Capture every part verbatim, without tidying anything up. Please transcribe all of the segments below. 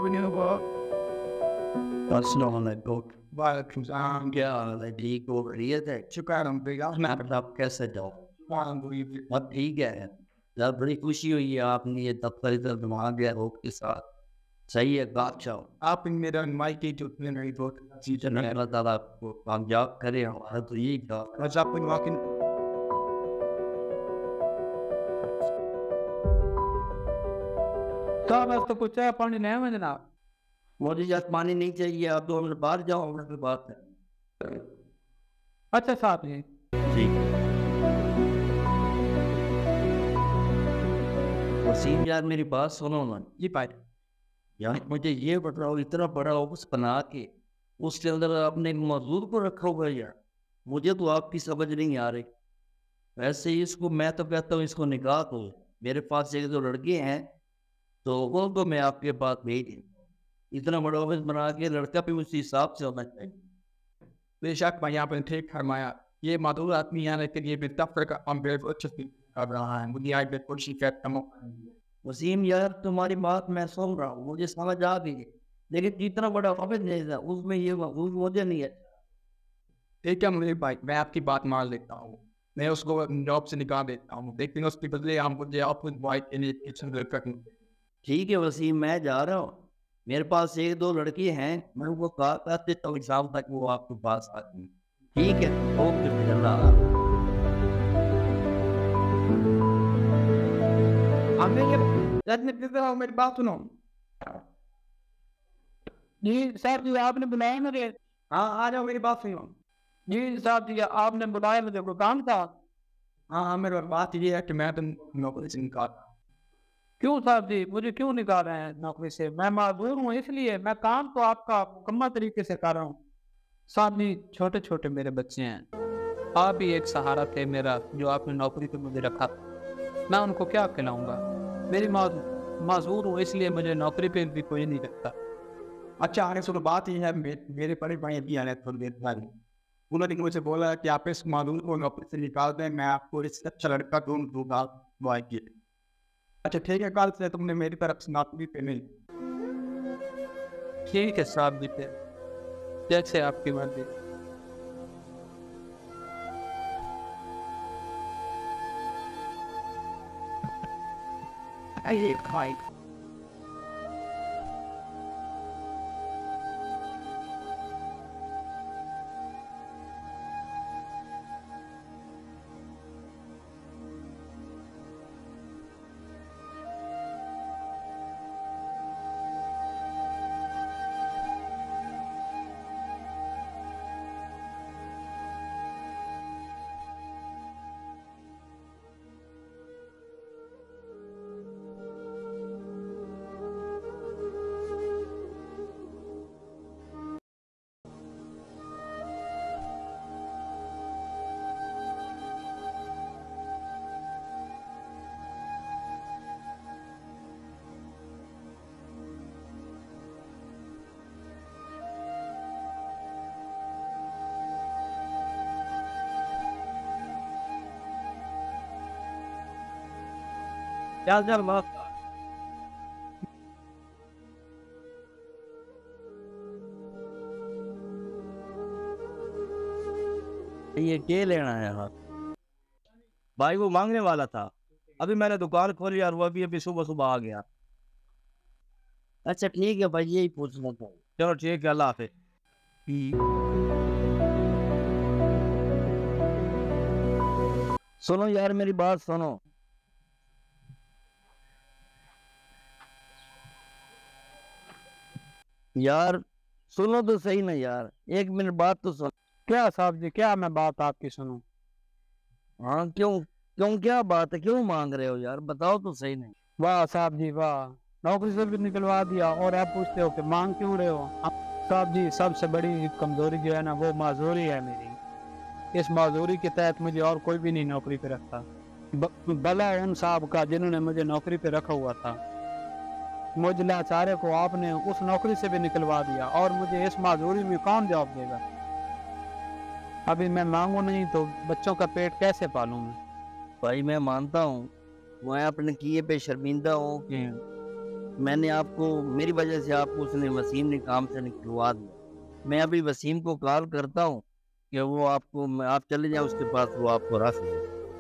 अस्सलामुअलैकुम। वालेकुम सलाम। क्या हाल है? ठीक हो? खैरियत है? शुक्र अल्हम्दुलिल्लाह। मैं आप कैसे हो? बहुत ठीक है। जब बड़ी खुशी हुई है आपने ये दफ्तर इधर घुमा दिया रोग के साथ। सही है, बादशाह आप मेरा माइक जो मेरी बहुत चीज़ है अल्लाह ताला आपको कामयाब करे। हमारा तो यही था बस आप वाकई साहब आज तो कुछ चाय पानी नहीं है जनाब। मुझे यार पानी नहीं चाहिए, आप दो मिनट बाहर जाओ, हमने कोई बात है। अच्छा साहब जी। जी वसीम यार मेरी बात सुनो ना। जी भाई। यार मुझे ये बताओ, इतना बड़ा ऑफिस बना के उसके अंदर आपने एक मजदूर को रखा हुआ है यार, मुझे तो आपकी समझ नहीं आ रही। वैसे ही इसको मैं तो कहता हूँ इसको निकाह दो। मेरे पास एक दो लड़के हैं तो वो तो मैं आपके पास भेज दूँ। इतना बड़ा ऑफिस बना के लड़का भी उसी हिसाब से होना चाहिए। बेशक भाई आपने ठीक फरमाया। ये मादूर आदमी यहाँ लेकिन ये भी दफ्तर का हम बिल्कुल अच्छे से कर रहा है। मुझे आज बिल्कुल शिकायत कम वसीम यार तुम्हारी बात मैं सुन रहा हूँ, मुझे समझ आ गई है, लेकिन जितना बड़ा ऑफिस नहीं था उसमें ये वो मुझे नहीं है। ठीक है मुझे भाई, मैं आपकी बात मान लेता हूँ। मैं उसको जॉब से निकाल देता हूँ, लेकिन उसके बदले आप मुझे अपने भाई के लिए किचन रखें। ठीक है वसीम, मैं जा रहा हूँ। मेरे पास एक दो लड़की हैं, मैं उनको कहा करते तो शाम तक वो आपके पास आती हैं। ठीक है, ओके फिर अल्लाह। मेरी बात सुनो जी। साहब जी आपने बुलाया मुझे। हाँ आ जाओ, मेरी बात सुनो जी। साहब जी आपने बुलाया, मुझे कोई काम था। हाँ हाँ मेरी बात ये है कि मैं तो नौकरी से निकाल। क्यों साहब जी, मुझे क्यों निकाल रहे हैं नौकरी से? मैं मजदूर हूँ इसलिए। मैं काम तो आपका मुकम्मल तरीके से कर रहा हूँ। साहब जी छोटे छोटे मेरे बच्चे हैं, आप ही एक सहारा थे मेरा जो आपने नौकरी पे मुझे रखा। मैं उनको क्या खिलाऊंगा? मेरी माजूर हूँ इसलिए मुझे नौकरी पे भी कोई नहीं रखता। अच्छा आगे सुनो, बात ये है मे, मेरे बड़े भाई भी आने थोड़ी देर बाद उन्होंने मुझे बोला कि आप इस माजूर को नौकरी से निकाल दें, मैं आपको इस अच्छा लड़का ढूंढ दूंगा बॉय के। अच्छा ठीक है, कल से तुमने मेरी तरफ से नौकरी पे नहीं। ठीक है साहब जी, पे जैसे आपकी मर्जी। अरे भाई चल चल बात। ये क्या लेना है यार? भाई वो मांगने वाला था, अभी मैंने दुकान खोली यार, वो अभी अभी सुबह सुबह आ गया। अच्छा ठीक है भाई, यही पूछना था। चलो ठीक है, अल्लाह हाफिज। सुनो यार मेरी बात सुनो। यार सुनो तो सही ना यार, एक मिनट बात तो सुनो। क्या साहब जी, क्या मैं बात आपकी सुनूं? हाँ क्यों क्यों क्या बात है, क्यों मांग रहे हो यार, बताओ तो सही। नहीं वाह साहब जी वाह, नौकरी से भी निकलवा दिया और आप पूछते हो कि मांग क्यों रहे हो? साहब जी सबसे बड़ी कमजोरी जो है ना वो माजूरी है मेरी। इस माजूरी के तहत मुझे और कोई भी नहीं नौकरी पे रखता। भला उन साहब का जिन्होंने मुझे नौकरी पे रखा हुआ था। मुझे लाचारे को आपने उस नौकरी से भी निकलवा दिया और मुझे इस माजूरी में कौन जवाब देगा? अभी मैं मांगू नहीं तो बच्चों का पेट कैसे पालूं मैं? भाई मैं मानता हूँ मैं अपने किए पे शर्मिंदा हूँ कि मैंने आपको मेरी वजह से आपको उसने वसीम ने काम से निकलवा दिया। मैं अभी वसीम को कॉल करता हूँ कि वो आपको आप चले जाएं उसके पास, वो आपको रख ले।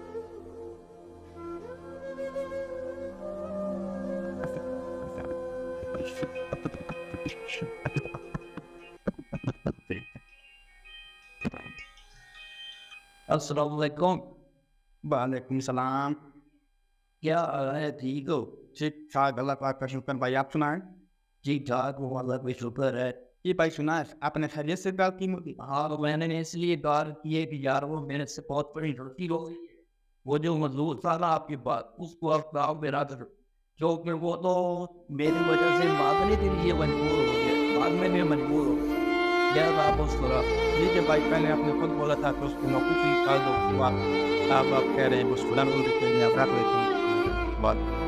अस्सलाम वालेकुम। वालेकुम सलाम। क्या हाल है, ठीक हो? ठीक ठाक, अल्लाह पाक का शुक्र। भाई आप सुनाएं? ठीक ठाक हूँ, अल्लाह का शुक्र है। ये भाई सुनाए, आपने खैरियत से बात की मुझे? हाँ, तो मैंने इसलिए कॉल की है कि यार वो मेरे से बहुत बड़ी गलती हो गई है। वो जो मजदूर था ना आपके पास, उसको आप गाँव में रख दो, क्योंकि वो तो मेरी वजह से मांगने के लिए मजबूर हो गया, मांगने में मजबूर हो गया। यार आप उसको रख। ठीक है भाई, पहले आपने खुद बोला था कि उसको नौकरी से निकाल दो, अब आप आप कह रहे हैं उसको रख देते हैं, आप रख लेते हैं बात।